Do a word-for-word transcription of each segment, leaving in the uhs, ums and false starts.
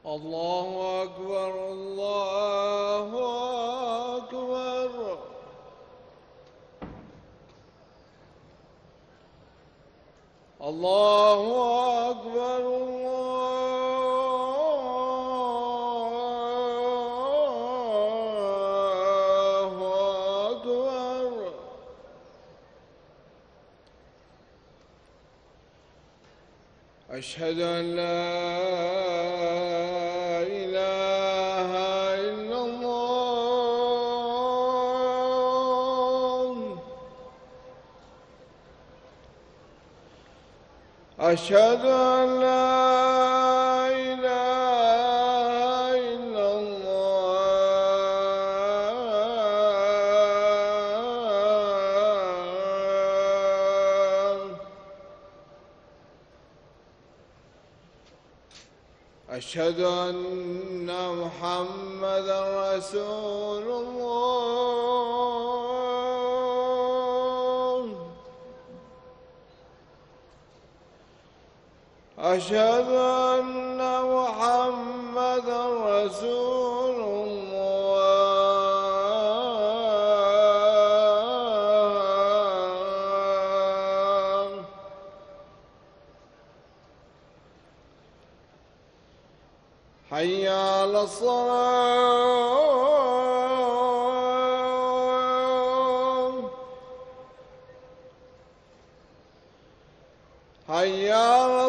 الله أكبر الله أكبر. الله أكبر الله أكبر. أشهد أن لا إله إلا الله. أشهد أن لا إله إلا الله. أشهد أن محمدًا رسول الله. أشهد أن محمدًا رسول الله. حي على الصلاة. حي على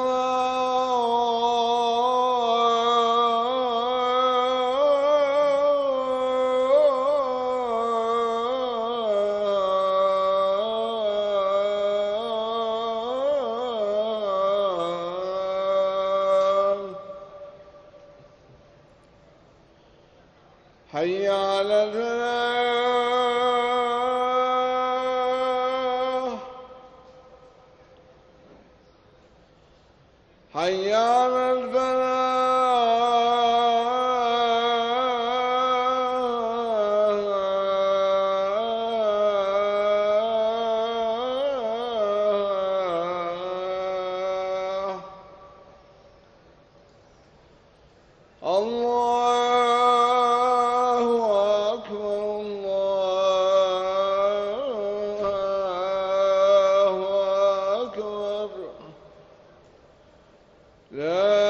الصلاة. حي على الفلاح. حي على الفلاح. الله أكبر الله أكبر. لا